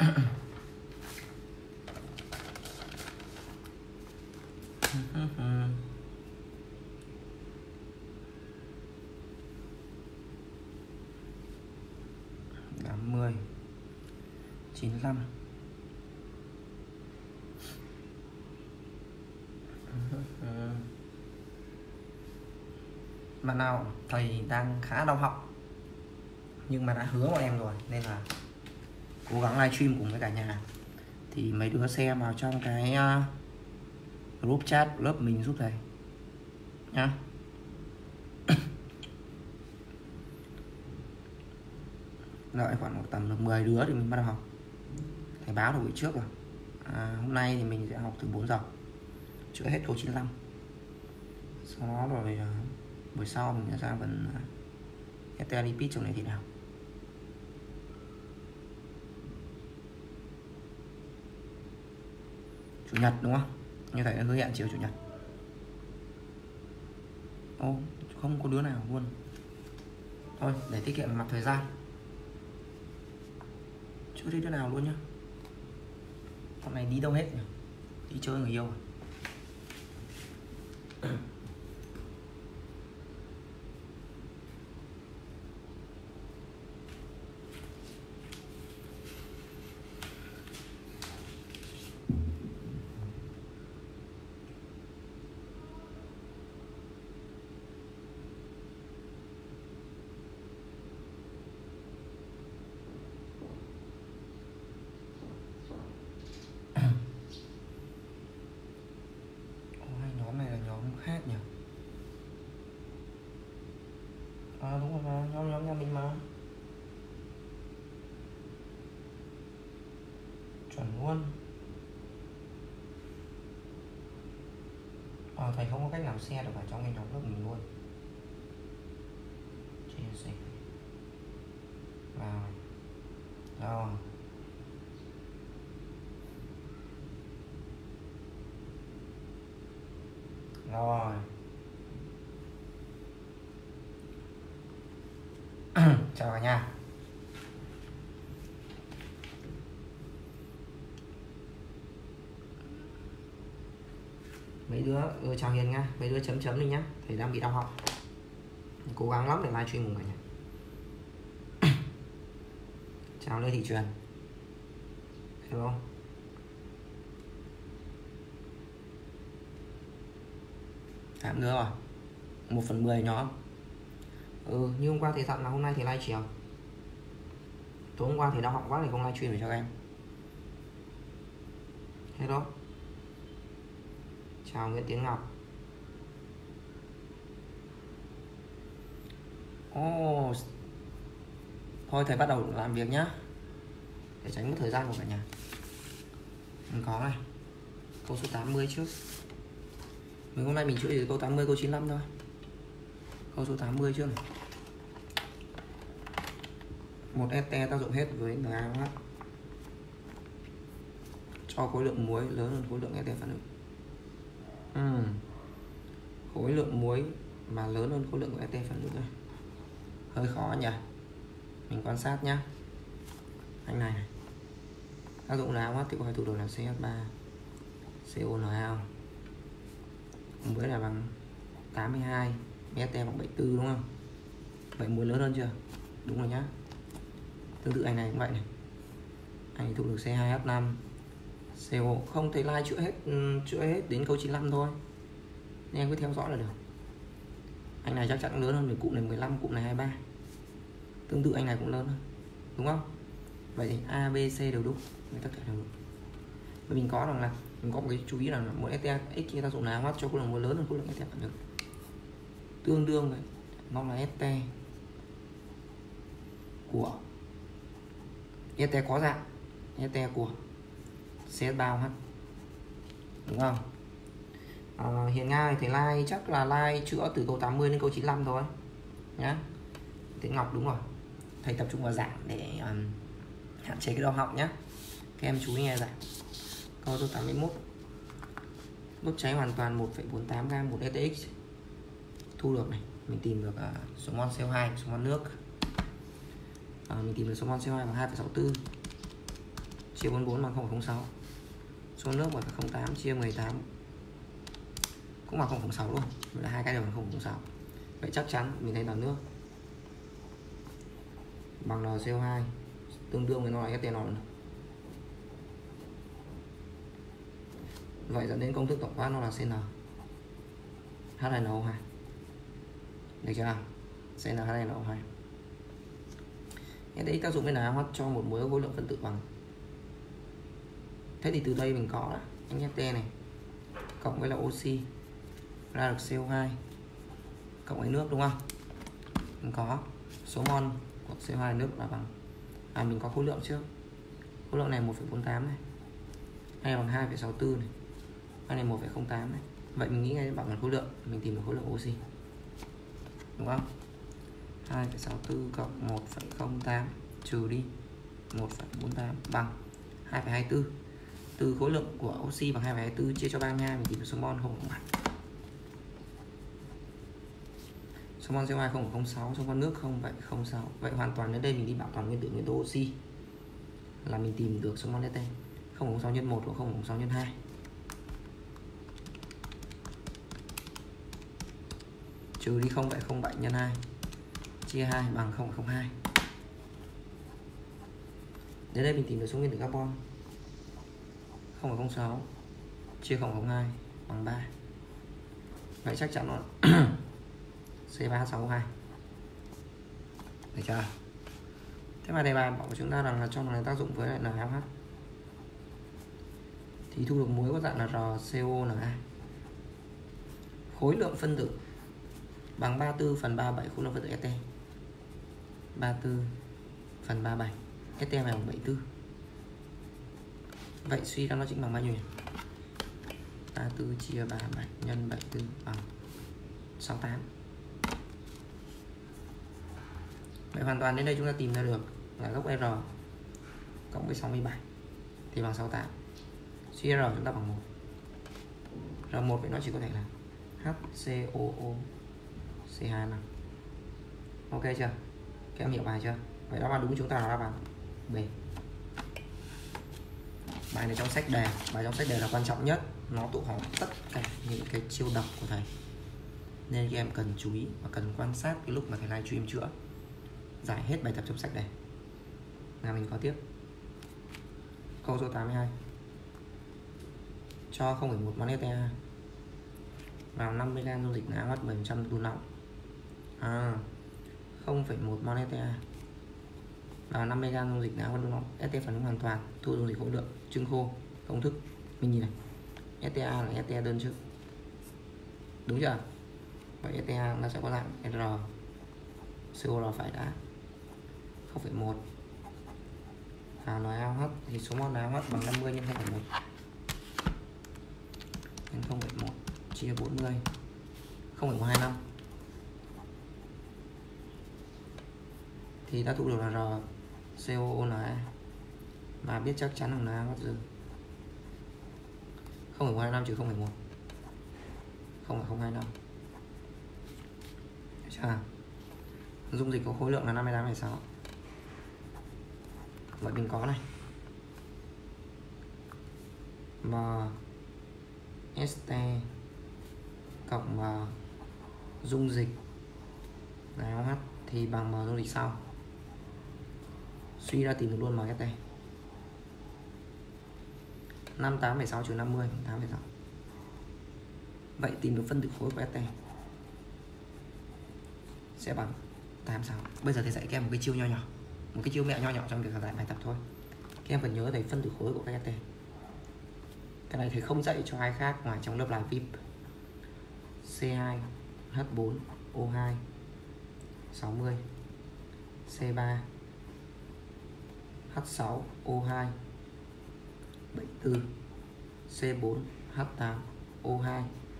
10 95. Bạn nào thầy đang khá đau họng nhưng mà đã hứa bọn em rồi nên là cố gắng livestream cùng với cả nhà. Thì mấy đứa xem vào trong cái group chat lớp mình giúp thầy nhá. Đợi khoảng một tầm được 10 đứa thì mình bắt đầu học. Thầy báo được buổi trước rồi. Hôm nay thì mình sẽ học từ 4 giờ, chữa hết câu 95. Sau đó rồi buổi sau mình sẽ ra phần lipid trong này thì nào. Chủ nhật đúng không? Như thầy đã hứa hẹn chiều chủ nhật. Ô, không có đứa nào luôn. Thôi, để tiết kiệm mặt thời gian, chưa thấy đứa nào luôn nhá. Hôm nay đi đâu hết nhỉ? Đi chơi người yêu à? Khác nhỉ? Đúng rồi mà, nhóm nhà mình mà. Chuẩn luôn. Thầy không có cách nào share được vào trong cái nhóm lớp mình luôn. Chia sẻ vào rồi. Rồi. Chào cả nhà. Mấy đứa chào Hiền nha. Mấy đứa chấm đi nhá. Thầy đang bị đau họng. Cố gắng lắm để livestream cùng cả nhà. Chào Lê Thị Truyền. Hello. Tạm nữa rồi. 1/10 nhóm. Như hôm qua thì dặn là hôm nay thì live chiều. Tối hôm qua thì đau họng quá thì không livestream để cho các em. Hello. Chào Nguyễn Tiến Ngọc. Thôi thầy bắt đầu làm việc nhá, để tránh mất thời gian của cả nhà. Mình có này, câu số 80 trước. Mình hôm nay mình chữa từ câu 80, câu 95 thôi. Câu số 80 trước này. Một este tác dụng hết với NaOH cho khối lượng muối lớn hơn khối lượng este phản ứng. Khối lượng muối mà lớn hơn khối lượng của este phản ứng rồi. Hơi khó nhỉ. Mình quan sát nhá. Anh này tác dụng NaOH thì có hai thủ đồ là CH3 CONa. Muối là bằng 82, este bằng 74 đúng không? Vậy muối lớn hơn chưa? Đúng rồi nhá. Tương tự anh này cũng vậy này. Anh thu được C2H5 CO. Không thấy like chữa hết đến câu 95 thôi, nên em cứ theo dõi là được. Anh này chắc chắn lớn hơn, vì cụm này 15, cụm này 23. Tương tự anh này cũng lớn hơn, đúng không? Vậy thì A, B, C đều đúng, tất cả đều đúng. Và mình có rằng là mình có một cái chú ý là một STX khi ta dụng NaOH cho khối lượng muối lớn hơn khối lượng este phản ứng, tương đương với nó là este của este có dạng, este của CH3OH, đúng không? Hiền Nga thì like chắc là like chữa từ câu 80 đến câu 95 thôi nhá. Tiến Ngọc đúng rồi, thầy tập trung vào giảng để hạn chế cái đau họng nhá. Các em chú ý nghe giảng. Câu số 81, đốt cháy hoàn toàn 1,48 gam một STX. Thu được này, mình tìm được số mol CO2, số mol nước. Mình tìm được số mol CO2 bằng 2,64. chia 44 bằng 0,06. Số nước 1,08 chia 18 cũng bằng 0,06 luôn. Vậy là hai cái đều bằng 0,06. Vậy chắc chắn mình thấy là nước bằng NaCO2 tương đương với nó là etanol. Vậy dẫn đến công thức tổng quát nó là CN H2NO2. Được chưa? CN H2NO2. Thế tác dụng bên nào cho một muối có khối lượng phân tử bằng. Thế thì từ đây mình có là anh Ft này cộng với là oxy ra được CO2 cộng với nước đúng không? Mình có số mol của CO2 nước là bằng mình có khối lượng trước. Khối lượng này 1,48 này. Hay bằng 2,64 này. Cái này 1,08 này. Vậy mình nghĩ ngay bạn là khối lượng, mình tìm được khối lượng oxy. Đúng không? 2,64 cộng 1,08 trừ đi 1,48 bằng 2,24. Từ khối lượng của oxy bằng 2,24 chia cho 32 mình tìm được số mol 0,07. Số mol CO2 0,06, số mol nước 0,06. Vậy hoàn toàn đến đây mình đi bảo toàn nguyên tử nguyên tố oxy là mình tìm được số mol ete 0,06 nhân 1 của 0,06 nhân 2. Trừ đi 0,07 nhân 2 chia 2 bằng 0,02. Đến đây mình tìm được số nguyên tử carbon 0,06 chia 0,02 bằng 3. Vậy chắc chắn nó C362. Được chưa? Thế mà đề bài bảo của chúng ta rằng là trong này tác dụng với lại NaOH thì thu được muối có dạng là RCONa. Khối lượng phân tử bằng 34 phần 37 khối lượng phân tử Ete. 34 phần 37. Ete bằng 74. Vậy suy ra nó chính bằng bao nhiêu nhỉ? 34 chia 37 nhân 74 bằng 68. Vậy hoàn toàn đến đây chúng ta tìm ra được là gốc R cộng với 67 thì bằng 68. Suy R chúng ta bằng 1. R1 vậy nó chỉ có thể là HCOO C2 nào. Ok chưa? Các em hiểu bài chưa? Vậy đáp án đúng chúng ta là đáp án B. Bài này trong sách đề, bài trong sách đề là quan trọng nhất, nó tụ họp tất cả những cái chiêu độc của thầy, nên các em cần chú ý và cần quan sát cái lúc mà thầy livestream chữa, giải hết bài tập trong sách đề. Là mình có tiếp câu số 82. Cho 0,1 mol ETA vào 50g dung dịch NaOH 10% đun nóng. 0,1 mol ETA vào 50g dung dịch NaOH đun nóng. ETA phản ứng hoàn toàn, thu dung dịch khối lượng, trưng khô. Công thức mình nhìn này, ETA là ETA đơn trước, đúng chưa? Vậy ETA nó sẽ có dạng R COR phải đã 0,1 vào NaOH thì số mol NaOH bằng 50 nhân 0,1 nhân 0,1 chia 40 0,125 thì ta thu được là RCONa và biết chắc chắn là NaOH dư 0,125 trừ 0,1 0,025. Được chưa? Dung dịch có khối lượng là 58,6. Vậy mình có này MST cộng dung dịch NaOH thì bằng M dung dịch sau. Suy ra tìm được luôn MST 58,6 trừ 50 8,6. Vậy tìm được phân tử khối của ST sẽ bằng 86. Bây giờ thầy dạy các em một cái chiêu nho nhỏ, một cái chiêu mẹo nho nhỏ trong việc giải bài tập thôi. Các em phải nhớ thầy phân tử khối của các ST. Cái này thầy không dạy cho ai khác ngoài trong lớp live VIP. C2H4O2 60 C3 H6O2 74 C4 H8O2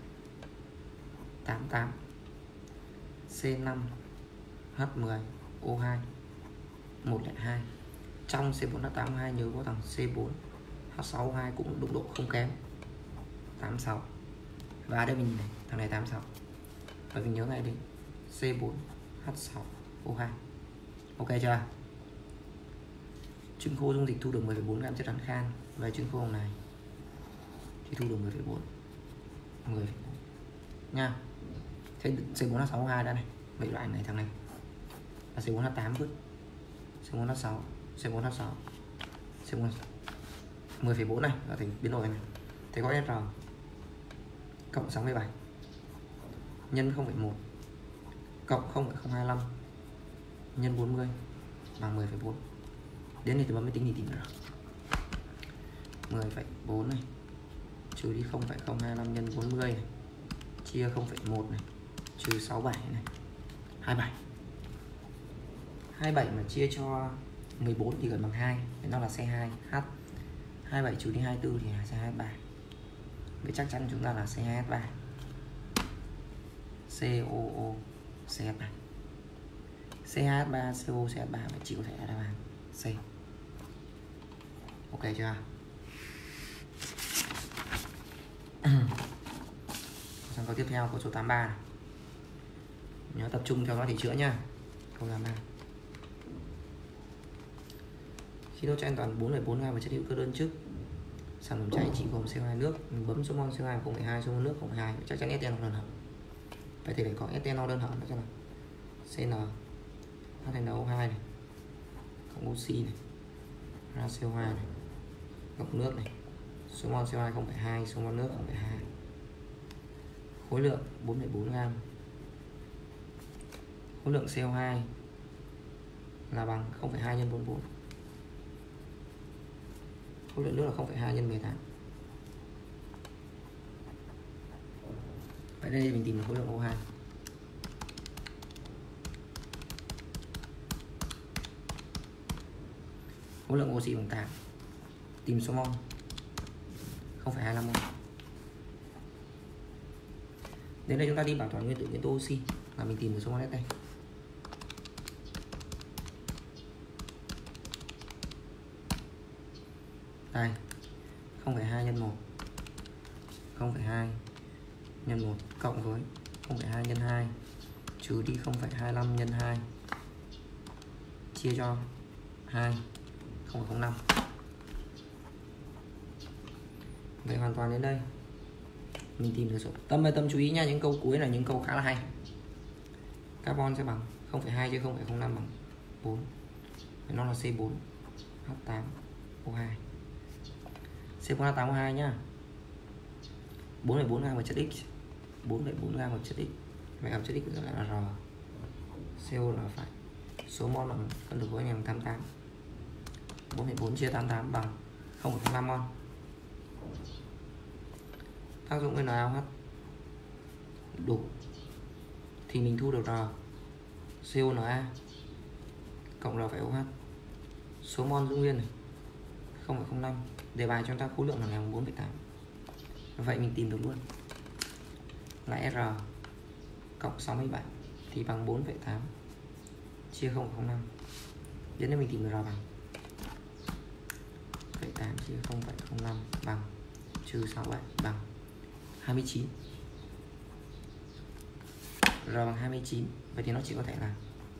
88 C5 H10O2 102. Trong C4 H8O2 nhớ có thằng C4 H6O2 cũng đụng độ không kém 86. Và đây mình nhìn này, thằng này 86. Và mình nhớ ngay đi C4 H6O2. Ok chưa? Trứng khô dung dịch thu được 10,4 gram chất rắn khan. Về trứng khô này thì thu được 10,4 nha. Thế C4H6O2 đã này. Vậy loại này thằng này là C4H8 vứt. C4H6, C4H6, C4 10,4 này là thành biến đổi này. Thế có SR cộng 67 nhân 0,1 cộng 0,025 nhân 40 bằng 10,4. Đến đây thì bấm máy tính thì tìm được 10,4 này trừ đi 0,025 nhân 40 này chia 0,1 này trừ 67 này 27 mà chia cho 14 thì gần bằng 2, nó là C2H. 27 trừ đi 24 thì là C2H3. Vậy chắc chắn chúng ta là C2H3. COO CH3. C2H3 CO CH3 và chỉ có thể là đáp án C. Ok chưa? Sang câu tiếp theo, câu số 83 này. Nhớ tập trung theo dõi thì chữa nhá. Câu 83. Khi đốt cho an toàn 4,4 gram và chất hữu cơ đơn chức, sản phẩm cháy chỉ gồm CO2 nước, mình bấm số mol CO2 0,2, số mol nước 0,2, chắc chắn ethanol đơn hở. Vậy thì phải có ethanol đơn hở nữa cho là CN HNO2 này cộng oxy này HCO2 này cộng nước này, số mol CO2 0,2, số mol nước 0,2, khối lượng 4,4 gram. Khối lượng CO2 là bằng 0,2 nhân 44. Khối lượng nước là 0,2 nhân 18. Vậy đây mình tìm được khối lượng O2. Khối lượng oxy bằng 8. Tìm số mol 0,25 mol. Đến đây chúng ta đi bảo toàn nguyên tử nguyên tố oxy là mình tìm được số mol đây. Đây 0,2 nhân 1 0,2 nhân 1 cộng với 0,2 nhân 2 trừ đi 0,25 nhân 2 chia cho 2 0,05. Vậy hoàn toàn đến đây mình tìm được số. Tâm chú ý nha, những câu cuối là những câu khá là hay. Carbon sẽ bằng 0,2 chia 0,05 bằng 4. Vậy nó là C4H8O2. C4H8O2 nhá. 4,4 gram chất X. 4,4 gram chất X. Vậy hợp chất X là R. CO là phải số mol bằng phân tử khối này bằng 88. 4,4 chia 88 bằng 0,05 mol. Tác dụng với NaOH đủ thì mình thu được R CONa cộng R phải OH. Số mol giữ nguyên này 0,05. Đề bài cho chúng ta khối lượng là 4,8. Vậy mình tìm được luôn là R cộng 67 thì bằng 4,8 chia 0,05. Đến đây mình tìm được R bằng 0,8 chia 0,05 bằng trừ 67 bằng 29. R bằng 29. Vậy thì nó chỉ có thể là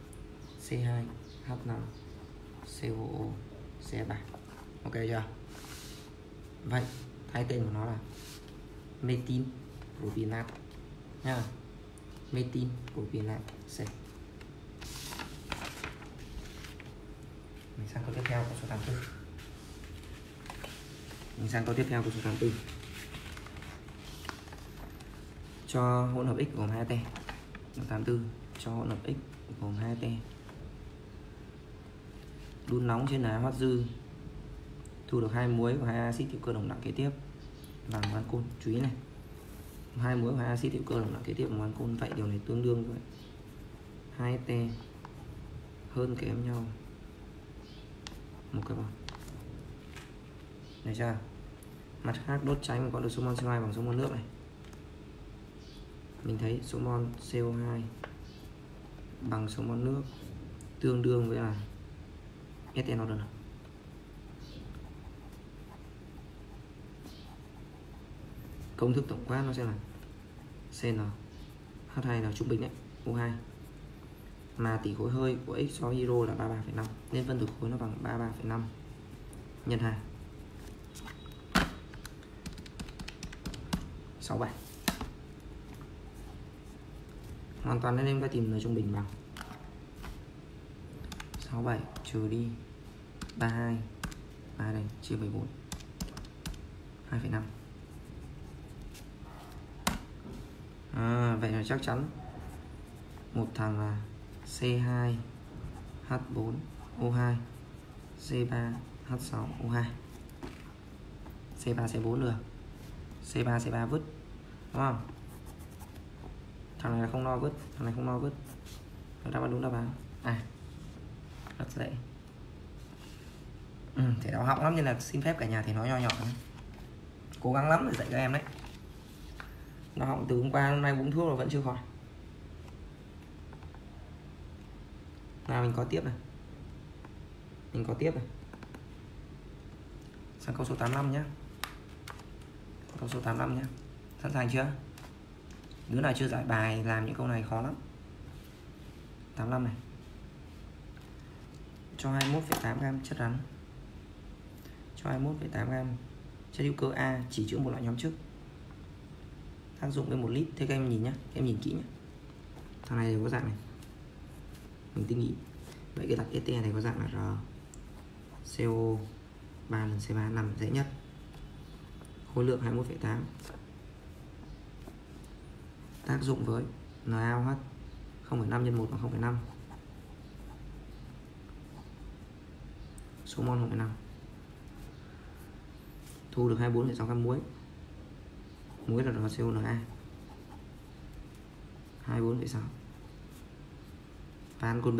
C2H5 COO C3. Ok chưa? Vậy thay tên của nó là metin propionate nha. Metin propionate C. Mình sang câu tiếp theo của số 84. Cho hỗn hợp X gồm 2T. 84 cho hỗn hợp X gồm 2T. Đun nóng trên đá hoắt dư, thu được 2 muối và 2 axit hữu cơ đồng đẳng kế tiếp bằng van côn. Chú ý này, 2 muối và 2 axit hữu cơ đồng đẳng kế tiếp bằng van côn. Vậy điều này tương đương với 2T hơn kém nhau một carbon. Được chưa? Mặt khác đốt cháy mình có được số mol CO2 bằng số mol nước này. Mình thấy số mol CO2 bằng số mol nước tương đương với là ethanol đơn. Công thức tổng quát nó sẽ là CN H2 là trung bình đấy, O2 mà tỷ khối hơi của X so với hydro là 33,5 nên phân tử khối nó bằng 33,5 nhân 2 67. Hoàn toàn nên em ta tìm là trung bình bằng 67 trừ đi 32 3 đây chia 14 2,5. Vậy là chắc chắn một thằng là C2 H4 O2 C3 H6 O2 C3 C4 được, C3 C3 vứt đúng không? Thằng này là không lo vứt, thằng này không lo vứt. Đáp án đúng đáp án. Rất dễ. Thể đau họng lắm nên là xin phép cả nhà thì nói nho nhỏ. Cố gắng lắm để dạy các em đấy. Đau họng từ hôm qua hôm nay uống thuốc rồi vẫn chưa khỏi. Nào mình có tiếp này. Mình có tiếp này. Sang câu số 85 nhé. Câu số 85 nhé. Sẵn sàng chưa? Đứa nào chưa giải bài làm những câu này khó lắm. 85 này. Cho 21,8 gram chất rắn, cho 21,8 gram chất hữu cơ A chỉ chữa một loại nhóm chức. Tác dụng với 1 lít. Thế các em nhìn nhé, các em nhìn kỹ nhé. Thằng này có dạng này. Mình tinh nghĩ. Vậy cái đặc ET này có dạng là R CO 3 lần C3 nằm dễ nhất. Khối lượng 21,8. Tác dụng với NaOH 0,5 nhân 1 bằng 0,5. Số mol 0,5. Thu được 24,6 gram muối. Muối là RCONa 24,6. Và ancol B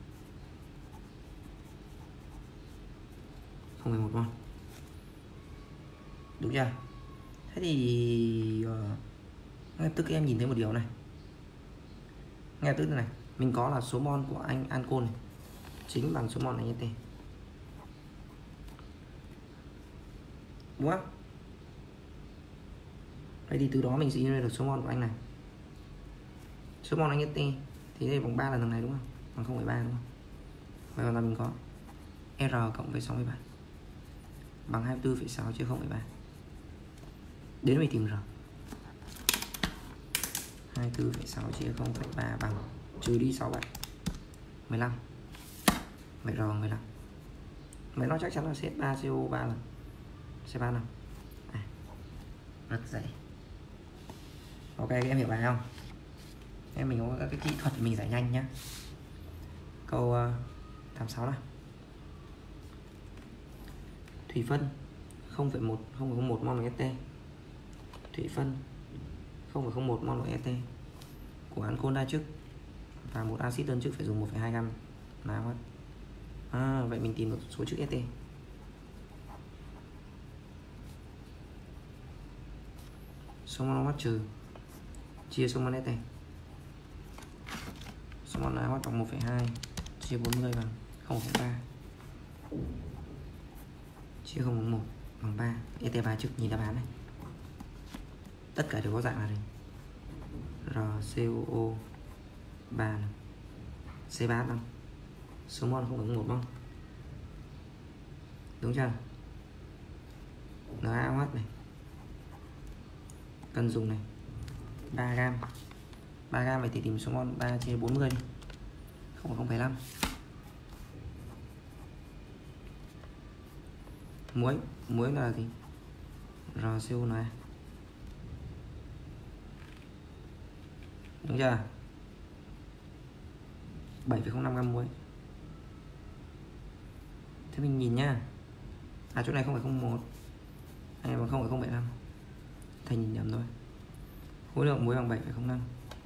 0,1 mol. Đúng chưa? Thế thì ngay tức em nhìn thấy một điều này. Ngay tức này, mình có là số mol của anh ancol này chính bằng số mol này ET. Đúng không? Vậy thì từ đó mình sẽ ra được số mol của anh này. Số mol anh ET thì đây bằng 3 lần thằng này đúng không? Bằng 0,3 đúng không? Vậy là mình có R cộng với 67 bằng 24,6 chia 0,3. Đến mình tìm R. 24,6 chia 0,3 bằng trừ đi 67 15. Vậy R bằng 15. Vậy nó chắc chắn là C3CO 3 lần C3 nào. Rất dễ. Ok, các em hiểu bài không? Em mình có các cái kỹ thuật để mình giải nhanh nhé. Câu 86 này. Thủy phân 0,01 mol ET. Thủy phân 0,01 mol ET của ancol đa chức và một axit đơn chức phải dùng 1,2 gram NaOH. Vậy mình tìm được số chức ET. Số mol NaOH trừ chia số mol ET. Số mol NaOH bằng 1,2 chia 40 bằng 0,3 chia 0,1 bằng 3. ET 3 chức, nhìn đáp án này. Tất cả đều có dạng là gì? RCOO 3 này. C3 5. Số mol 0,1 mol. Đúng chưa? NaOH này. Cần dùng này 3 gram. 3 gram vậy thì tìm số mol 3 chia 40 đi. 0,5. Muối là gì? RCONa. Đúng chưa? 7,05 gram muối. Thế mình nhìn nhá. Chỗ này 0,01. Này bằng 0,075. Thầy nhìn nhầm thôi. Khối lượng muối bằng 7,05.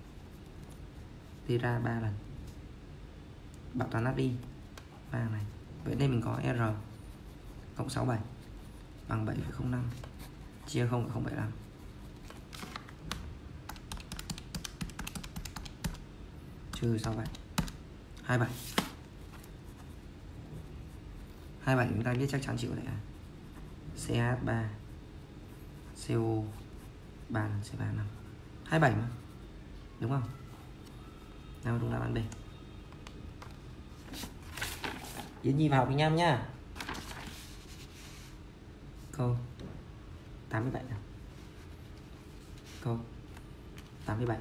Đi ra 3 lần. Bảo toàn natri 3 này. Vậy đây mình có R cộng 67 bằng 7,05 chia 0,075. Trừ 67 27. 27 chúng ta biết chắc chắn chịu lại CH3 CO 3 lần C3 5. 27 mà. Đúng không? Nào đúng đáp án B. Yến Nhi vào học với Nham nhá. câu 87 này. Câu 87.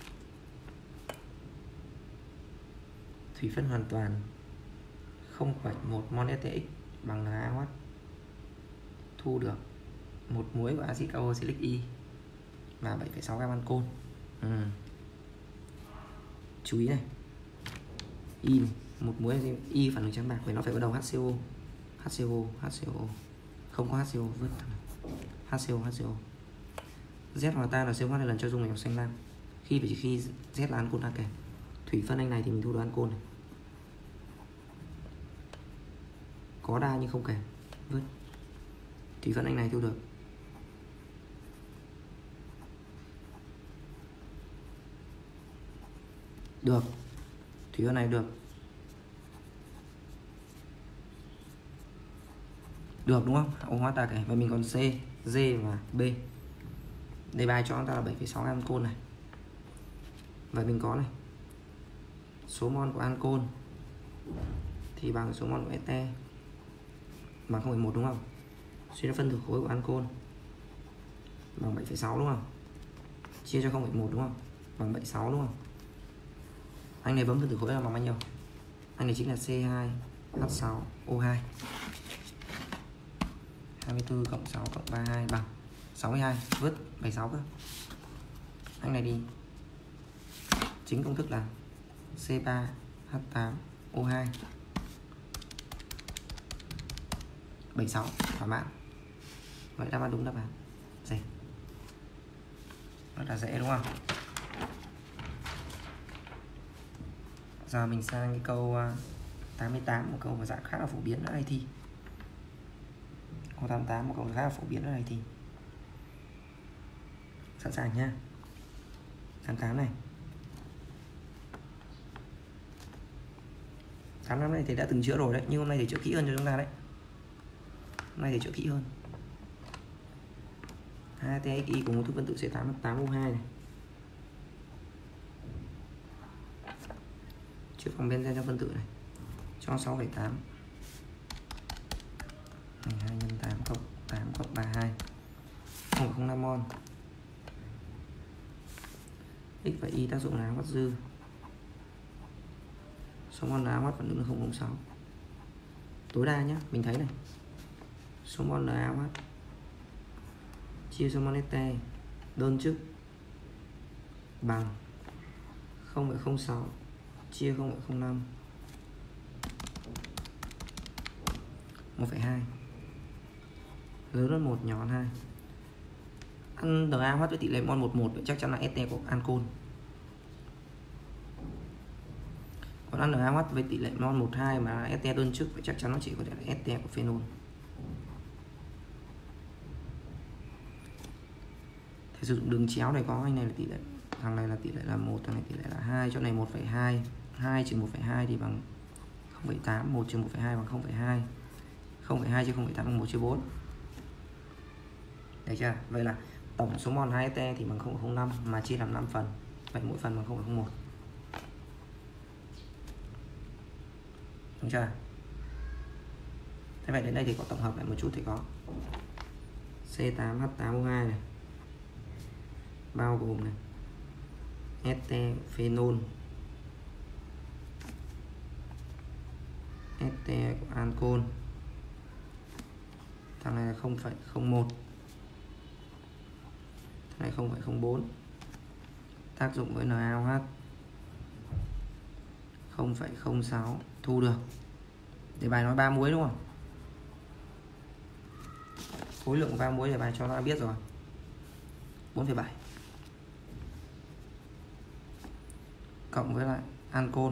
Thủy phân hoàn toàn 0,1 mol STX bằng NaOH thu được 1 muối của axit carboxylic Y và 7,6 gam ancol. Chú ý này, Y này, một muối Y phản ứng trắng bạc, vậy nó phải có đầu HCO. Không có HCO vứt HCO. Z hòa tan là COH 2 lần cho dung màu xanh lam. Khi phải chỉ khi Z là ancol đã kể. Thủy phân anh này thì mình thu được ancol này. Có đa nhưng không kể, vứt. Thủy phân anh này thu được thủy phân này được đúng không? OH ta kể. Và mình còn C, D và B. Đề bài cho chúng ta là 7,6 gam ancol này. Và mình có này, số mol của ancol thì bằng số mol của este bằng 0,1 đúng không? Suy ra phân tử khối của ancol bằng 7,6 đúng không? Chia cho 0,1 đúng không? Bằng 7,6 đúng không? Anh này bấm phân tử khối là bằng bao nhiêu? Anh này chính là C2H6O2. 24 cộng 6 cộng 32 bằng 62, vứt 76 cơ. Anh này đi. Chính công thức là C3H8O2 76, thỏa mãn. Vậy đáp án đúng đáp án D. Rất là dễ đúng không? Giờ mình sang cái câu 88, một câu mà dạng khá là phổ biến ở đây thi. Câu 88 một câu khá là phổ biến ở đây thì sẵn sàng nha. 88 này. 85 này thì đã từng chữa rồi đấy, nhưng hôm nay thì chữa kỹ hơn cho chúng ta đấy. Hôm nay thì chữa kỹ hơn. 2TXY của một thứ phân tử C8H8O2 này. Chữa phòng benzen trong phân tử này. Cho 6,8. 12 x 8 cộng 8 cộng 32. 0,05 mol. X và Y tác dụng là NaOH dư. Số mol NaOH phản ứng là 0,06. Tối đa nhé, mình thấy này. Số mol NaOH chia số mol este đơn chức bằng 0,06 chia 0,05 1,2 lớn hơn 1 nhỏ hơn 2. Ăn NaOH với tỷ lệ mol 11 vậy chắc chắn là este của ancol. Còn ăn NaOH với tỷ lệ mol 12 mà este đơn chức vậy chắc chắn nó chỉ có thể là este của phenol. Thế sử dụng đường chéo này có anh này là tỷ lệ, thằng này là tỷ lệ là 1, thằng này tỷ lệ là 2, chỗ này 1,2, 2 trừ 1,2 thì bằng 0,8, 1 trừ 1,2 bằng 0,2. 0,2 chia 0,8 bằng 1 chia 4. Được chưa? Vậy là tổng số mol 2este thì bằng 0,05 mà chia làm 5 phần. Vậy mỗi phần bằng 0,01. Đúng chưa? Thế vậy đến đây thì có tổng hợp lại một chút thì có C8H8O2 này, bao gồm này este phenol, este của ancol, thằng này là 0,01, thằng này 0,04, tác dụng với NaOH 0,06 thu được. Đề bài nói 3 muối đúng không? Khối lượng 3 muối đề bài cho nó biết rồi. 4,7 cộng với lại ancol.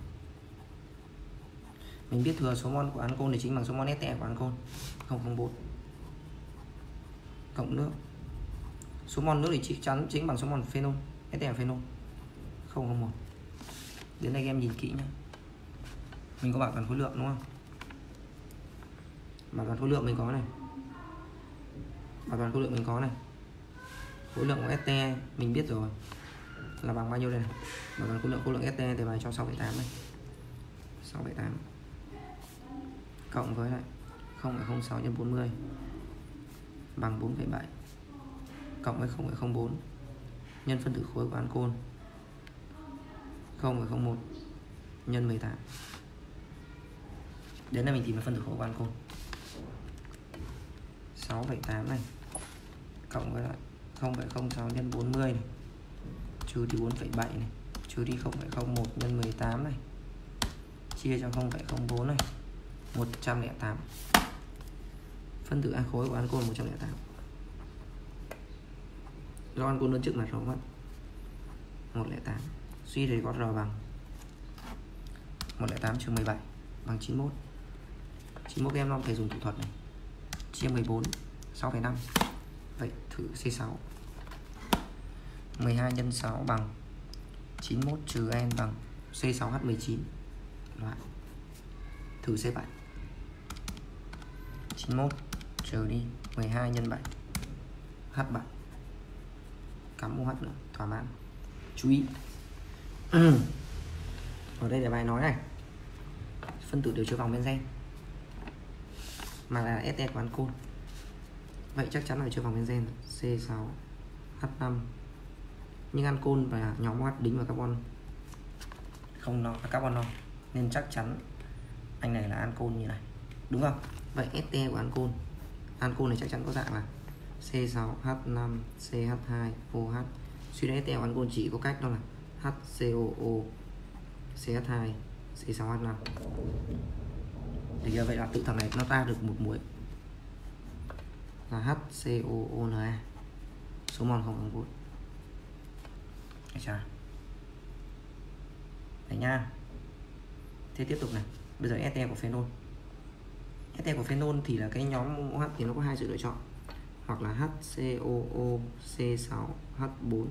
Mình biết thừa số mol của ancol thì chính bằng số mol este của ancol 0,04 cộng nước. Số mol nước thì chắc chắn chính bằng số mol phenol, este của phenol 0,01. Đến đây em nhìn kỹ nhé. Mình có bảo toàn khối lượng đúng không? Bảo toàn khối lượng mình có này. Bảo toàn khối lượng mình có này. Khối lượng của este mình biết rồi là bằng bao nhiêu đây này. Bảo toàn khối lượng este thì bài cho 6,8 này. 6,8 cộng với lại 0,06 nhân 40 bằng 4,7 cộng với 0,04 nhân phân tử khối của ancol 0,01 nhân 18. Đấy là mình tìm được phân tử khối của ancol. 6,8 này cộng với lại 0,06 nhân 40 này trừ đi 4,7 này trừ đi 0,01 nhân 18 này chia cho 0,04 này 108. Phân tử khối của ancol 108. Do ancol đơn chức là số mất 108. Suy thì có R bằng 108 trừ 17 bằng 91. 91 em không thể dùng thủ thuật này. Chia 14 6,5. Vậy thử C6. 12 nhân 6 bằng 91 trừ N bằng C6H19. Loại. Thử C7. 91 trừ đi 12 nhân 7 H7. Cắm OH nữa, thỏa mãn. Chú ý. Ở đây là bài nói này. Phân tử đều chứa vòng benzen mà là SE của ancol. Vậy chắc chắn là chứa vòng benzen C6H5. Nhưng ancol và nhóm OH đính vào carbon không no, carbon no, nên chắc chắn anh này là ancol như này, đúng không? Vậy SE của ancol, ancol này chắc chắn có dạng là C6H5 CH2OH. Suy ra SE của ancol chỉ có cách đó là HCOO CH2 C6H5. Thì giờ vậy là tự thằng này nó ra được một muối là HCOONa, số mol không bằng 4. Được chưa? Đấy nha. Thế tiếp tục này. Bây giờ SE của phenol. SE của phenol thì là cái nhóm OH thì nó có hai sự lựa chọn. Hoặc là HCOO C6H4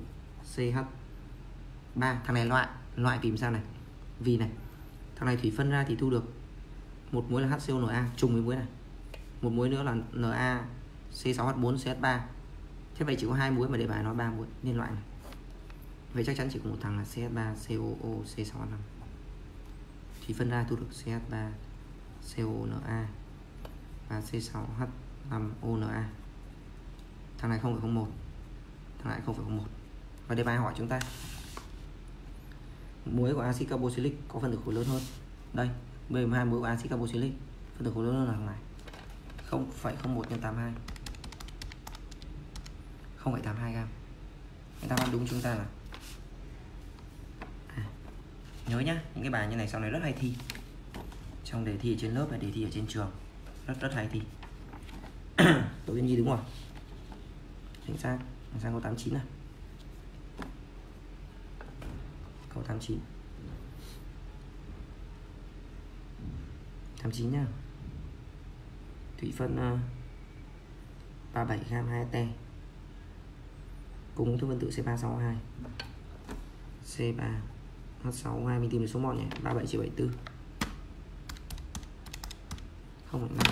CH3. Thằng này loại tìm sao này? Vì này, thằng này thủy phân ra thì thu được một muối là HCONa trùng với muối này. Một muối nữa là Na C6H4 CH3. Thế vậy chỉ có hai muối mà đề bài nói 3 muối nên loại này. Vậy chắc chắn chỉ có một thằng là CH3 COO C6H5. Thì phân ra thu được CH3 CONa và C6H5ONa. Thằng này 0,01, thằng này 0,01. Và đề bài hỏi chúng ta muối của axit carboxylic có phân tử khối lớn hơn. Đây, B12 muối của axit carboxylic phân tử khối lớn hơn là thằng này 0,01 nhân 82, 0,82 gram. Người ta đáp đúng chúng ta là nhớ nhá, những cái bài như này sau này rất hay thi trong đề thi ở trên lớp và đề thi ở trên trường, rất hay thi. Tổ viên Nhi đúng rồi, chính xác. Sang câu 89 này, câu 89 nhá. Thủy phân 37 gram 2T cùng thứ phân tử C362 C3H62. Mình tìm được số mol nhỉ, 37 chia 74 0,5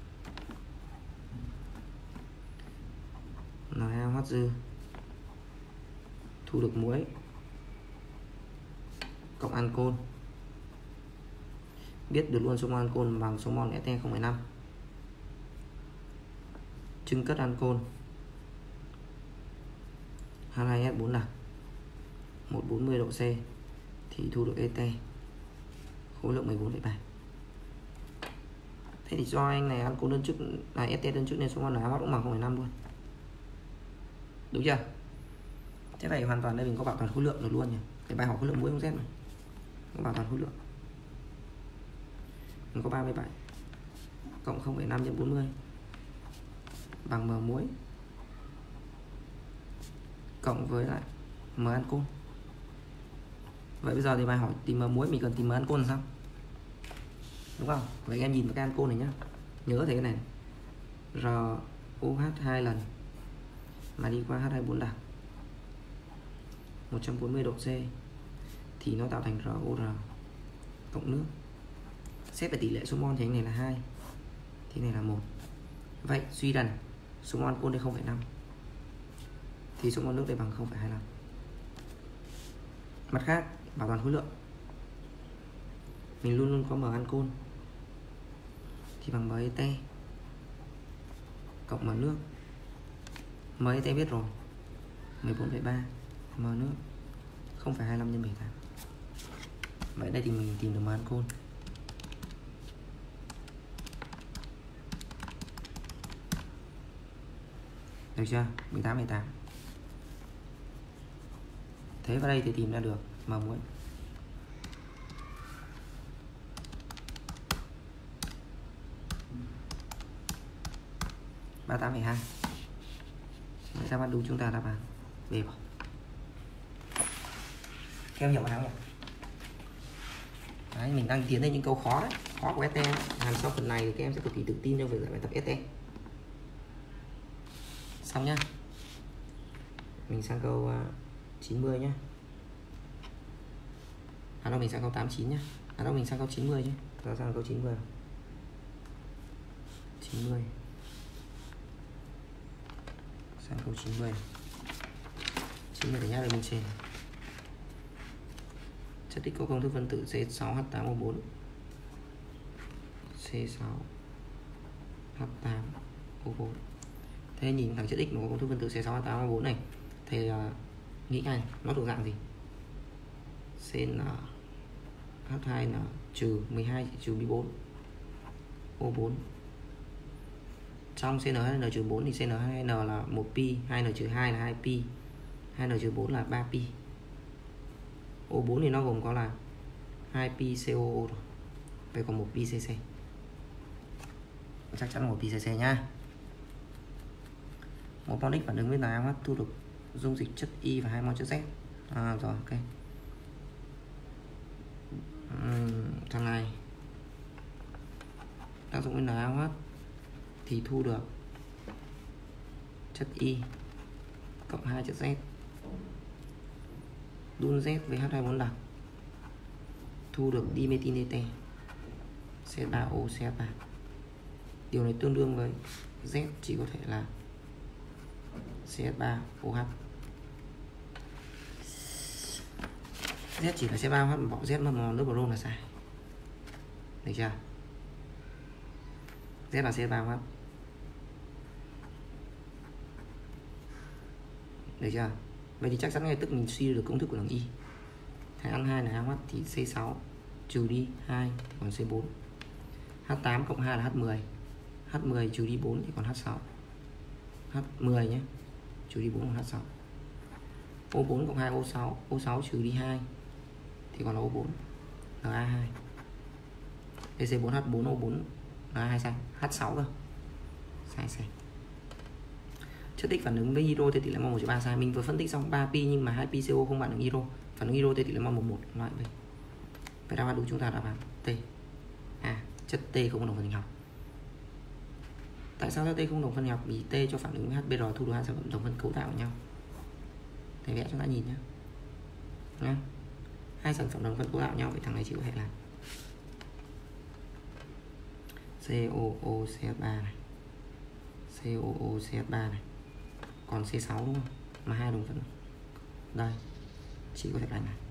NaOH dư, thu được muối cộng ancol. Biết được luôn số mol ancol bằng số mol SE 0,5. Trưng cất ancol H2S4 là 140 độ C thì thu được ET khối lượng 14,7. Thế thì do anh này ancol đơn chức là ST đơn chức nên số mol NaOH cũng bằng 0,5 luôn. Đúng chưa? Thế này hoàn toàn đây mình có bảo toàn khối lượng được luôn nhỉ. Để bài hỏi khối lượng muối không Z này. Có bảo toàn khối lượng. Mình có 37 cộng 0,5 nhân 40 bằng M muối cộng với lại M ancol. Vậy bây giờ thì bài hỏi tìm M muối, mình cần tìm M ancol là sao? Đúng không? Vậy em nhìn vào cái ancol này nhá. Nhớ thế này. ROH 2 lần mà đi qua H24 đặc 140 độ C thì nó tạo thành ROR cộng nước. Xét về tỷ lệ số mol thì anh này là 2, thì này là 1. Vậy suy rằng số mol ancol đây 0,5 thì số mol nước đây bằng 0,25. Mặt khác, bảo toàn khối lượng mình luôn luôn có M ancol thì bằng M ET cộng M nước Mới em biết rồi. 14,3 M nữa. 0,25 nhân 78. Vậy đây thì mình tìm được M ăn côn. Được chưa? 18,8. Thế vào đây thì tìm ra được M muối. Ba 8,2. Vậy đáp án đúng chúng ta đáp án B. Các em hiểu không nhỉ? Đấy, mình đang tiến đến những câu khó đấy, khó của ST. Làm sau phần này thì các em sẽ cực kỳ tự tin trong việc giải bài tập ST. Xong nhá. Mình sang câu 90 nhá. À đâu, mình sang câu 89 nhá. À đâu, mình sang câu 90 chứ. Đó sang câu 90. 90. Sang câu 90. 90 để nhắc được bên trên. Chất X có công thức phân tử C6H8O4. C6H8O4. Thế nhìn thằng chất X nó có công thức phân tử C6H8O4 này thì nghĩ ngay nó thuộc dạng gì? CnH2n trừ 12 trừ B4 O4. Trong CN2n trừ 4 thì CN2n là 1pi, 2n trừ 2 là 2pi, 2n trừ 4 là 3pi. O4 thì nó gồm có là 2pi COO rồi. Vậy còn 1pi CC. Chắc chắn là 1pi CC nhá. Một mol X phản ứng với NaOH thu được dung dịch chất Y và 2 mol chất Z. Rồi ok. Thằng này tác dụng với NaOH thì thu được chất Y cộng 2 chất Z. Đun Z với H24 đặc thu được dimethyl DT C3O CH3. Điều này tương đương với Z chỉ có thể là CH3OH. Z chỉ là C3OH, bỏ Z mất nước bron là sai. Được chưa? Z là C3OH. Được chưa? Vậy thì chắc chắn ngay tức mình suy được công thức của thằng Y. Thằng ăn 2 là OH thì C6 trừ đi 2 thì còn C4. H8 cộng 2 là H10. H10 trừ đi 4 thì còn H6. H10 nhé. Trừ đi 4 còn H6. O4 cộng 2 O6. O6 trừ đi 2 thì còn là O4. Na2. DC4H4O4 Na2 sai. H6 cơ. Sai. Chất X phản ứng với hydro thì tỷ lệ mol 1/3 sai. Mình vừa phân tích xong 3pi nhưng mà 2pi CO không phản ứng hydro. Phản ứng hydro thì tỷ lệ mol 1/1 loại vậy. Vậy đáp án đúng chúng ta đáp án T. Chất T không có đồng phân sinh học. Tại sao chất T không đồng phân sinh học? Vì T cho phản ứng với HBr thu được hai sản phẩm đồng phân cấu tạo với nhau. Thầy vẽ chúng ta nhìn nhé. Hai sản phẩm đồng phân cấu tạo nhau, vậy thằng này chỉ có thể là COOCH3 này, COOCH3 này, còn C6 đúng không? Mà hai đồng phân đây chỉ có thể đánh này.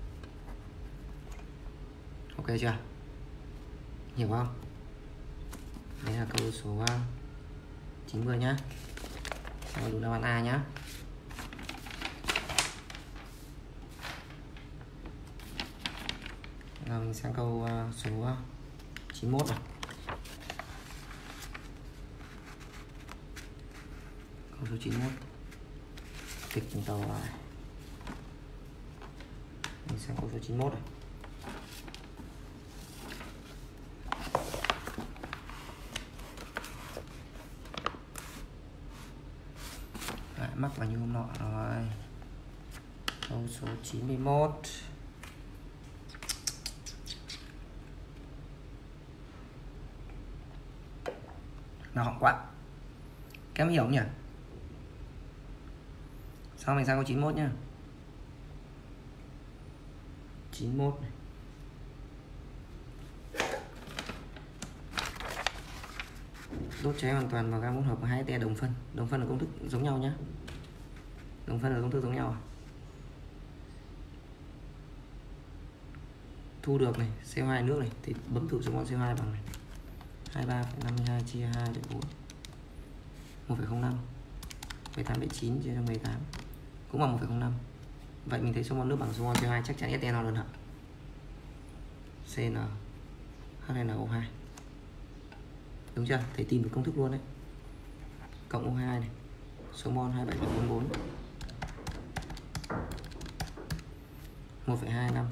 Ok chưa? Hiểu không? Đấy là câu số 90 nhá. Sau đúng đáp án A nhá. Rồi mình sang câu số 91 rồi. Câu số 91. Kịch tàu này. Mình sang câu số 91 rồi. Mắc vào như hôm nọ rồi. Câu số 91. Nó hỏng quá. Các em hiểu không nhỉ? Sau mình sang câu 91 nhá. 91 này. Đốt cháy hoàn toàn vào gam hỗn hợp và 2Te đồng phân. Đồng phân là công thức giống nhau nhé. Đồng phân là công thức giống nhau. Thu được này, CO2 nước này thì bấm thử số mol CO2 bằng này. 23,52 chia 2 để 4. 1,05. 18,9 chia cho 18 cũng bằng 1,05. Vậy mình thấy số mol nước bằng số mol CO2 chắc chắn SN lớn hả? CN HNO2. Đúng chưa? Thầy tìm được công thức luôn đấy. Cộng O2 này, số mol 27,44, 1,25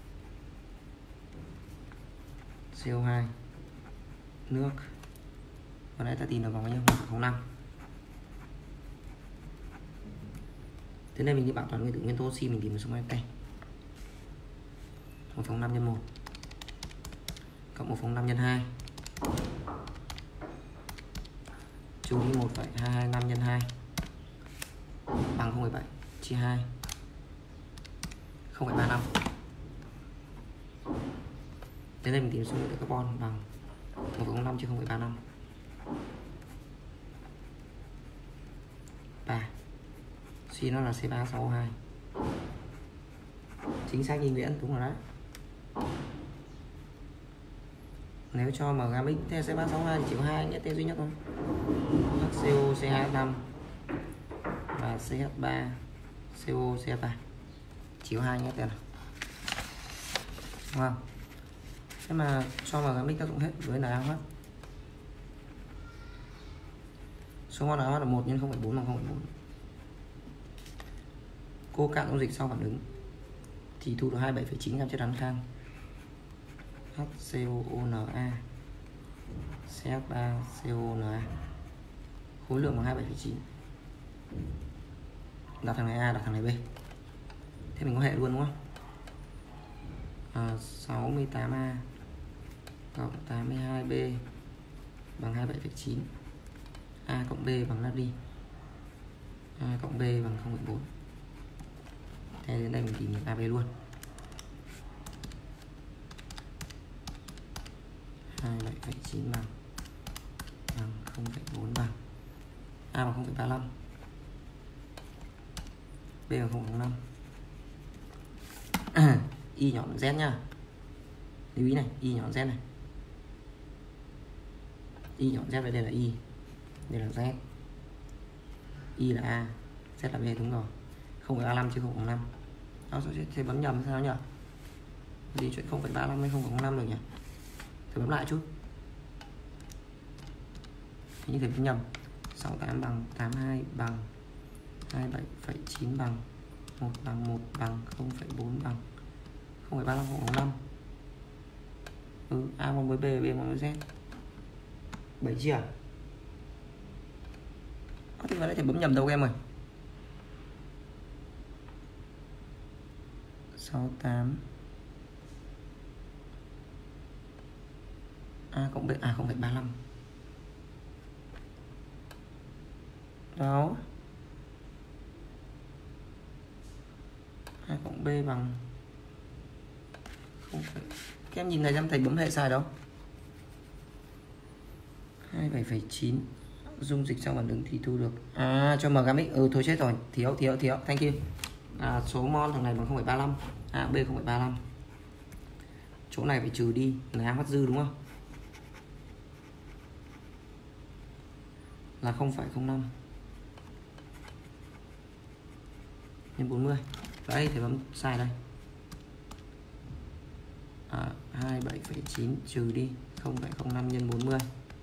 CO2 nước. Vừa nãy ta tìm được bằng bao nhiêu? 1,05. Thế nên mình đi bảo toán nguyên tử nguyên tố oxy, mình tìm được số mol ST 1,05 nhân 1 cộng 1,05 nhân 2 trừ đi 1,225 nhân 2 bằng 0,7 chia 2 0,35. Thế nên mình tìm số lượng carbon bằng 1,05 chia 0,35. 3. Suy nó là C3SO2. Chính xác Nguyễn, đúng rồi đấy. Nếu cho M gam X theo C3SO2 thì chỉ có hai nhất duy nhất thôi. HCO CH5 và CH3 CO CH3. Chỉ có hai nhất tiền. Đúng không? Thế mà cho M gam X tác dụng hết với NaOH. Số mol NaOH là 1 nhân 0,4 bằng 0,4. Cô cạn dung dịch sau phản ứng thì thu được 27,9 gam chất rắn than. HCOONa CH3CONa. Khối lượng bằng 27,9. Đặt thằng này A, đặt thằng này B. Thế mình có hệ luôn đúng không? 68A cộng 82B bằng 27,9. A cộng B bằng natri. A cộng B bằng 0,4. Thế đến đây mình tìm được AB luôn. 27,9 bằng 0,4 bằng A bằng 0,35, B bằng 0,05. Y nhỏ Z nha. Lưu ý này, Y nhỏ Z này. Y nhỏ Z, đây là Y, đây là Z. Y là A, Z là B, đúng rồi. 0,35 chứ 0,05. Đó, sẽ bấm nhầm sao nhỉ? Gì chuyện 0,35 hay 0,05 được nhỉ? Thử bấm lại chút. Như thế bấm nhầm. 68 bằng 82 bằng 27,9 bằng 1 bằng 1 bằng 0,4 bằng 0,35 0,05. A bằng với B, B bằng với Z. 7 chia à? Thế mà lại thể bấm nhầm đâu em ơi. 68 A cộng B, 0,35. Đó. A cộng B bằng 0. Các em nhìn thấy em thầy bấm hệ sai đâu. 27,9 dung dịch sau phản ứng thì thu được cho M gam X. Thôi chết rồi, thiếu. Thank you. Số mol thằng này bằng 0,35, A B 0,35. Chỗ này phải trừ đi NaOH dư đúng không? Là 0,05 nhân 40. Đấy, thì bấm sai đây. 27,9 trừ đi 0,05 nhân 40.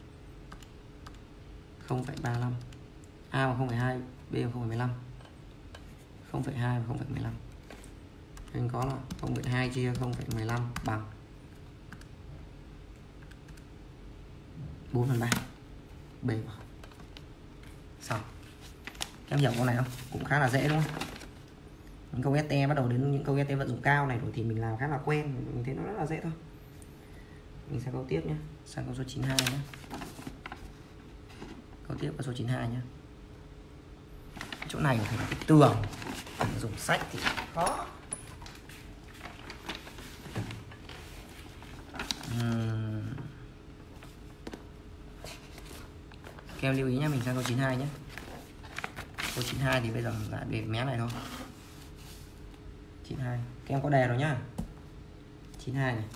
0,35. A bằng 0,2, B bằng 0,15. 0,2 và 0,15. Mình có là 0,2 chia 0,15 bằng 4/3. B vào. Xong. Các em hiểu câu này không? Cũng khá là dễ đúng không? Những câu ST bắt đầu đến những câu ST vận dụng cao này rồi thì mình làm khá là quen, mình thấy nó rất là dễ thôi. Mình sang câu tiếp nhé, sang câu số 92 nhé. Câu tiếp là số 92 nhé. Chỗ này phải là cái tường, dùng sách thì khó. Các em lưu ý nhé, mình sang câu 92 nhé. Câu 92 thì bây giờ lại để mé này thôi. 92. Các em có đề rồi nhá. 92 này.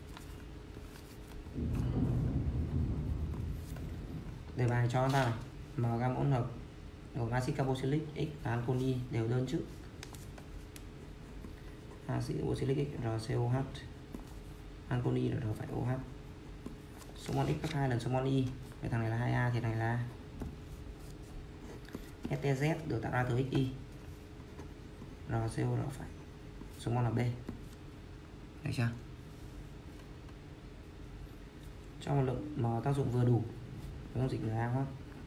Đề bài cho chúng ta này. M gam hỗn hợp gồm axit carboxylic X và ancol Y đều đơn trước. Axit carboxylic X RCOH, ancol Y là R phải OH. Số mol X gấp 2 lần số mol Y. Vậy thằng này là 2A thì này là STZ được tạo ra từ XY. RCO R phải. Số mol là B. Được chưa? Cho một lượng M tác dụng vừa đủ với dung dịch NaOH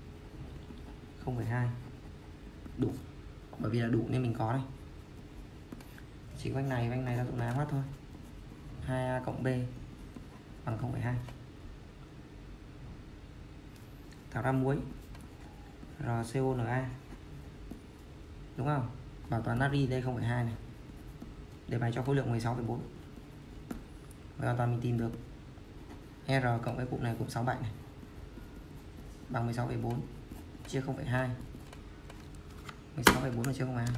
0,2 đủ, bởi vì là đủ nên mình có đây. Chỉ quanh này tác dụng NaOH thôi. 2A cộng B bằng 0,2. Tạo ra muối RCONa, đúng không? Bảo toàn natri đây 0,2 này. Đề bài cho khối lượng 16,4. Và hoàn toàn mình tìm được R cộng cái cụm này, cụm 67 này, bằng 16,4 chia 0,2. 16,4 chia 0,2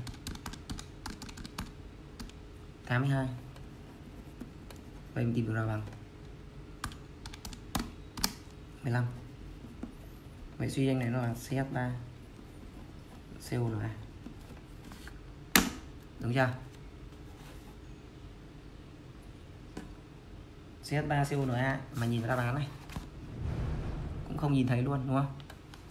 82. Vậy mình tìm được R bằng 15. Vậy suy danh này nó là CH3 CONa. Đúng chưa? CH3 CONa mà nhìn vào đáp án này cũng không nhìn thấy luôn, đúng không?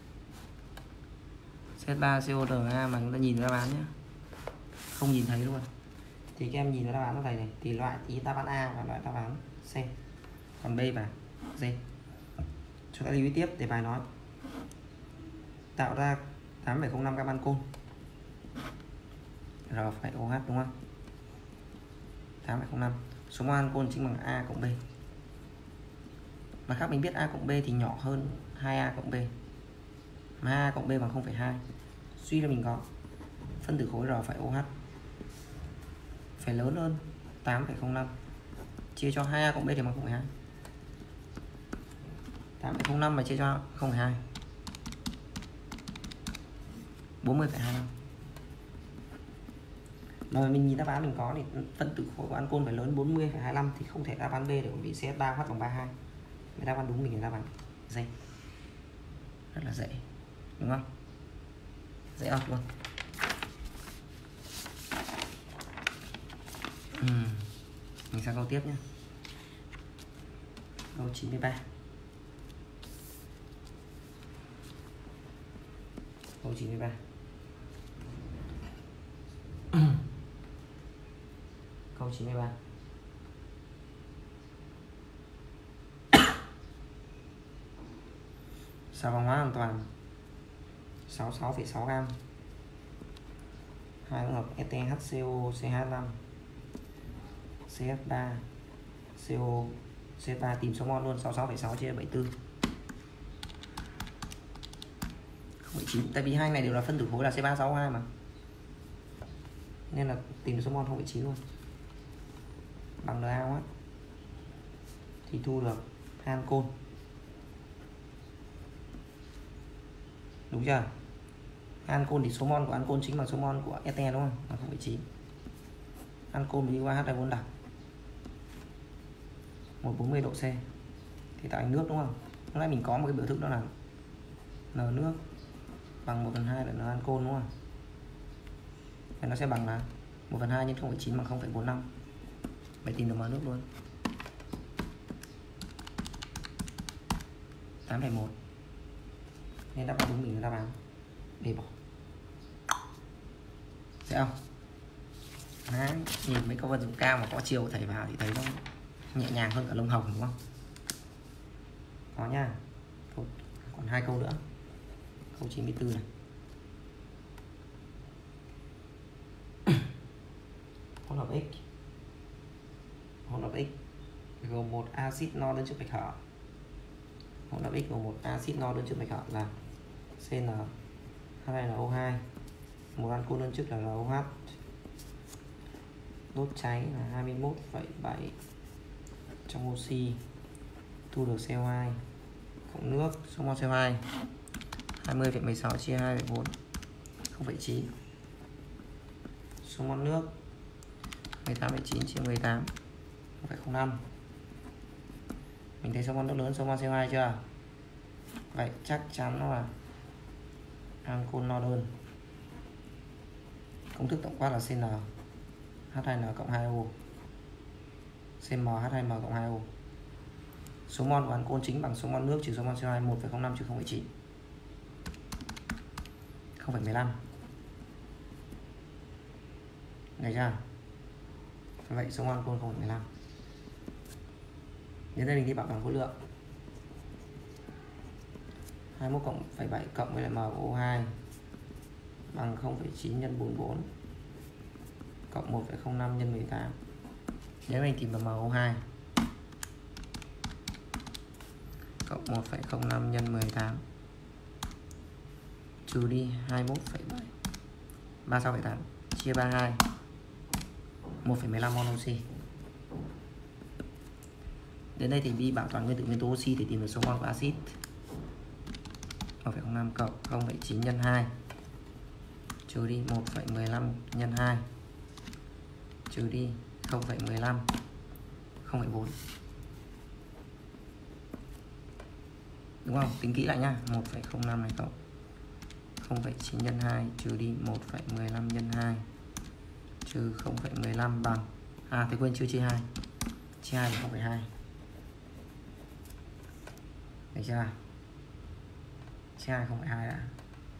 CH3 CONa mà chúng ta nhìn vào đáp án nhé, không nhìn thấy luôn. Thì các em nhìn vào đáp án nó thầy này, thì loại ý đáp án A và loại đáp án C, còn B và D. Chúng ta lưu ý tiếp để bài nói tạo ra 8,05 gam ancol R phải OH, đúng không? 8,05. Số mol ancol chính bằng A cộng B. Mặt khác mình biết A cộng B thì nhỏ hơn 2A cộng B, mà A cộng B bằng 0,2. Suy ra mình có phân tử khối R phải OH phải lớn hơn 8,05 chia cho 2A cộng B thì bằng 0,2. 8,05 mà chia cho 0,2 40,25. Mà mình nhìn đáp án mình có thì phân tử khối của ancol phải lớn 40,25 thì không thể đáp án B được, vì CH3 H bằng 32. Cái đáp án đúng mình là đáp án D. Rất là dễ, đúng không? Dễ ợt luôn. Mình sang câu tiếp nhé. Câu 93. Câu 93. Câu 93. Xà phòng hóa hoàn toàn 66,6 gam. Hai hỗn hợp ETHCO CH5 CH3 CO C3, tìm số mol luôn. 66,6 chia 74 0,9. Tại vì hai này đều là phân tử khối là C362 mà, nên là tìm được số mol 0,9 luôn, bằng NaOH thì thu được ancol. Đúng chưa? Ancol thì số mol của ancol chính bằng số mol của ete, đúng không? Bằng 0,9. Ancol mình đi qua H2 đặc 140 độ C thì tạo thành nước, đúng không? Lúc nãy mình có một cái biểu thức đó là N nước bằng 1/2 là N ancol, đúng không? Vậy nó sẽ bằng là 1/2 nhân 0,9 bằng 0,45. Vậy tìm được M nước luôn. 8,1. Nên đáp án đúng mình là đáp án B bỏ. Dễ không? Đấy, nhìn mấy câu vật dụng cao mà có chiều thầy vào thì thấy nó nhẹ nhàng hơn cả lông hồng, đúng không? Có nha. Còn 2 câu nữa. Câu 94 này. Hỗn hợp X. Hỗn hợp X gồm một axit no đơn chức bạch hở. Hỗn hợp X gồm một axit no đơn chức bạch hở là CN, H2NO2, một ancol đơn chức là ROH. Đốt cháy là 21,7 trong oxy, thu được CO2 cộng nước. Số mol CO2 20,16 chia 2,4 0,9. Số mol nước 18,9 chia 18 0,05. Mình thấy số mol nước lớn số mol CO2 chưa? Vậy chắc chắn nó là ancol no đơn. Công thức tổng quát là CN H2N cộng 2O, CM H2M cộng 2O. Số mol của ancol chính bằng số mol nước trừ số mol CO2 1,05 trừ 0,9, 0,15. Được chưa? Vậy số mol ancol 0,15. Đến đây mình đi bảo toàn khối lượng. 21 cộng 7 cộng với lại MO2 bằng 0,9 nhân 44 cộng 1,05 nhân 18. Nếu mình tìm vào MO2 cộng 1,05 nhân 18 trừ đi 21,7 36,8 chia 32 1,15 mol oxy. Đến đây thì đi bảo toàn nguyên tử nguyên tố oxy để tìm được số mol của axit. 1,05 cộng 0,9 nhân 2 trừ đi 1,15 nhân 2 trừ đi 0,15 0,4. Đúng không? Tính kỹ lại nhá. 1,05 này cộng 0,9 nhân 2 trừ đi 1,15 nhân 2 trừ 0,15 bằng thế quên chưa chia 2. Chia 2 là 0,2. Được chưa? Chia 2 0,2 đã.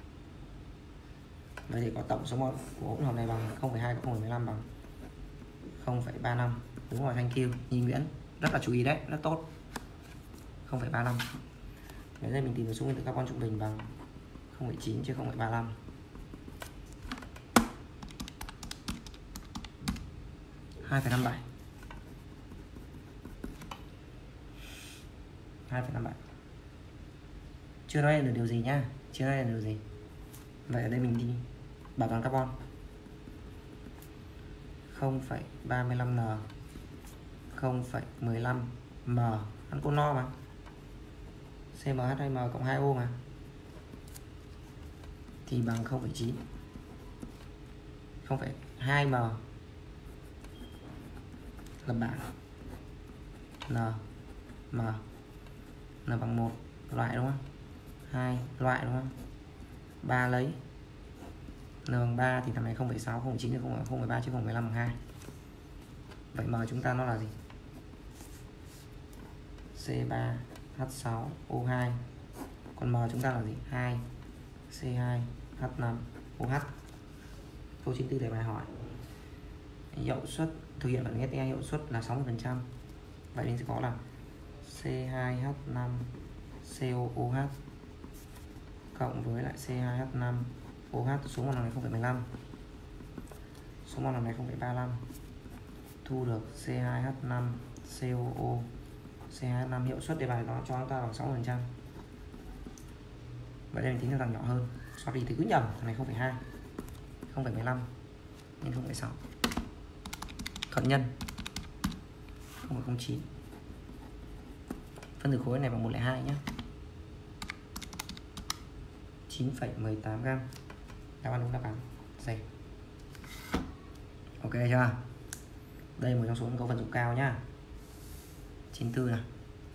Vậy thì có tổng số mol của hỗn hợp này bằng 0,2 cộng 0,15 bằng 0,35. Đúng rồi, thank you. Nhi Nguyễn rất là chú ý đấy, rất tốt. 0,35. Bây giờ mình tìm được số nguyên tử carbon trung bình bằng 0,9 chia 0,35. 2,57. 2,57. Chưa nói được điều gì nhá, chưa nói được điều gì. Vậy ở đây mình đi bảo toàn carbon 0,35N 0,15M ancol no mà, CmH2m cộng 2O mà, thì bằng 0,9. 0,2M lập bảng N M N bằng 1 loại đúng không? 2 loại đúng không? 3 lấy N bằng 3 thì thằng này 0,6 0,9 thì 0,3 chứ 0,5 bằng 2. Vậy M chúng ta nó là gì? C3H6O2. Còn M chúng ta là gì? 2 C2H5OH. Câu 94 đề bài hỏi. Hiệu suất thực hiện phản ứng SE hiệu suất là 60%. Vậy nên sẽ có là C2H5COOH cộng với lại C2H5OH, số mol này 0,15, số mol này 0,35, thu được C2H5COO. C2H5 hiệu suất đề bài nó cho chúng ta bằng 60%. Vậy đây mình tính ra thằng nhỏ hơn. Sorry thì cứ nhầm, thằng này 0,2, 0,15 nên 0,6. Thuận nhân 0,09. Phân tử khối này bằng 102 nhé. 9,18 gram. Đáp án đúng đáp án C. Ok chưa? Đây là một trong số những câu vận dụng cao nhá. 94 này.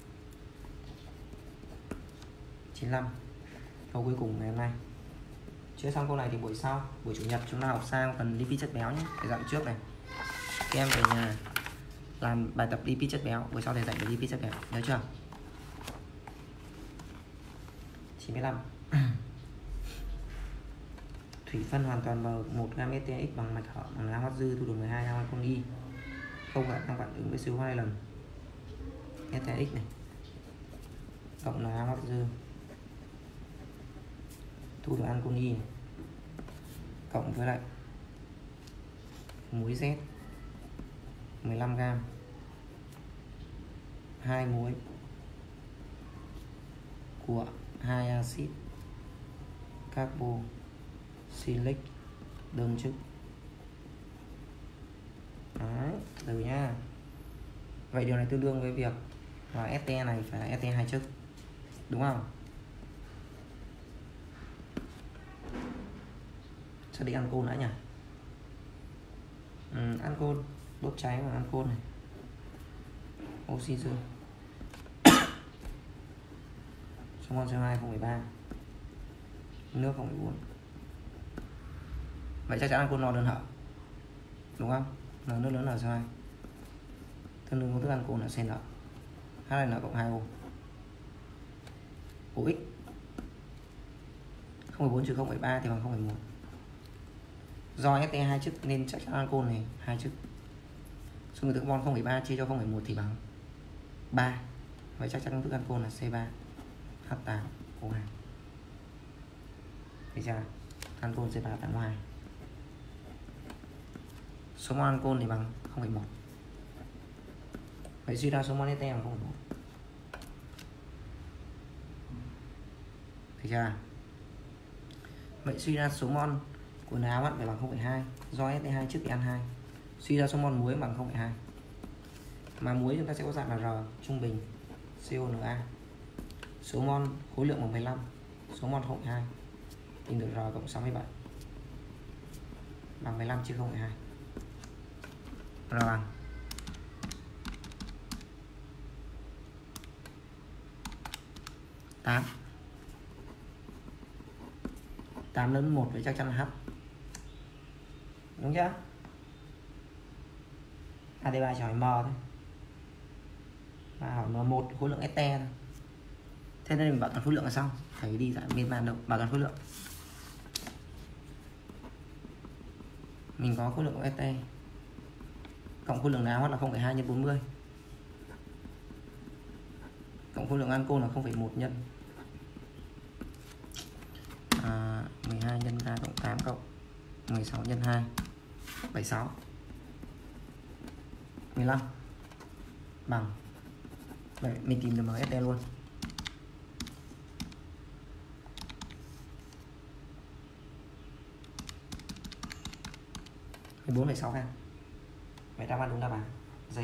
95. Câu cuối cùng ngày hôm nay. Chưa xong câu này thì buổi sau, buổi chủ nhật chúng ta học sang phần lipid chất béo nhé. Để dặn trước này. Các em về nhà làm bài tập lipid chất béo, buổi sau thầy dạy về lipid chất béo, nhớ chưa? 95. Thủy phân hoàn toàn vào 1 gam STX bằng mạch hở bằng NaOH dư thu được 12 gam ancol Y. Không phải tăng phản ứng với CO2 2 lần. STX này cộng NaOH dư thu được ancol Y cộng với lại muối Z 15 gram, 2 muối của 2 axit carboxylic đơn chức. Đấy, từ nha. Vậy điều này tương đương với việc là ST này phải là ST 2 chức, đúng không? Xác định ancol đã nhỉ? Ancol đốt cháy và ancol này, oxy dư, số mol CO2 0,3, nước 0,4. Vậy chắc chắn ancol no đơn hở, đúng không? N nước lớn là N2 tương đương công thức ancol là CN. H là N cộng 2O của x. 0,4 trừ 0,3 thì bằng 0,1. Do ST 2 chức nên chắc chắn ancol này 2 chức. Số người tử carbon 0,3 chia cho 0,1 thì bằng 3. Vậy chắc chắn công thức ancol là C3 H8O2. Được chưa? Ancol C3 H8O2. Số mol ancol thì bằng 0,1. Vậy suy ra số mol ST bằng 0,1. Được chưa? Vậy suy ra số mol của NaOH phải bằng 0,2. Do ST2 trước thì ăn 2. Suy ra số mol muối bằng 0,2. Mà muối chúng ta sẽ có dạng là R trung bình CONa. Số mol khối lượng bằng 15. Số mol 0,2. Tìm được R cộng 67 bằng 15 chia 0,2. R bằng 8. 8 lớn 1 vậy chắc chắn là H. Đúng chưa? AD3 chỉ hỏi M thôi. Và hỏi M1 khối lượng ST thôi. Thế nên mình bảo toàn khối lượng là xong. Thầy đi giải miên man đâu, bảo toàn khối lượng. Mình có khối lượng của ST cộng khối lượng NaOH là 0,2 nhân 40. Cộng khối lượng ancol là 0,1 nhân 12 nhân 2 cộng 8 cộng 16 nhân 2 76 15 bằng. Vậy mình tìm được MST luôn. Thì 4,6 gram. Vậy đáp án đúng đáp án D.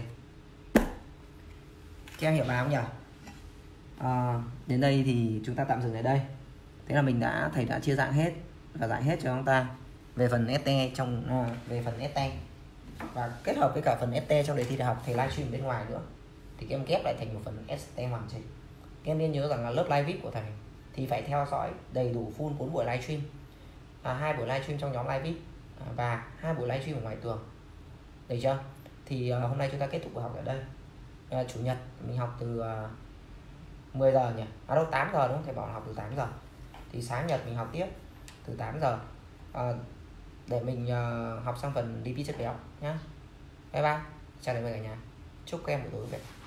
Các em hiểu bài không nhỉ? Đến đây thì chúng ta tạm dừng ở đây. Thế là thầy đã chia dạng hết và giải hết cho chúng ta về phần ST về phần ST và kết hợp với cả phần ST trong đề thi đại học thầy livestream bên ngoài nữa, thì các em ghép lại thành một phần ST hoàn chỉnh. Các em nên nhớ rằng là lớp live VIP của thầy thì phải theo dõi đầy đủ full 4 buổi livestream, 2 buổi livestream trong nhóm live VIP và 2 buổi livestream ở ngoài tường, được chưa? Thì hôm nay chúng ta kết thúc buổi học ở đây. Chủ nhật mình học từ 10 giờ nhỉ? Đâu 8 giờ đúng không? Thầy bảo là học từ 8 giờ. Thì sáng nhật mình học tiếp từ 8 giờ để mình học sang phần lipid chất béo nhá. Bye bye. Chào tạm biệt cả nhà. Chúc các em buổi tối vui vẻ.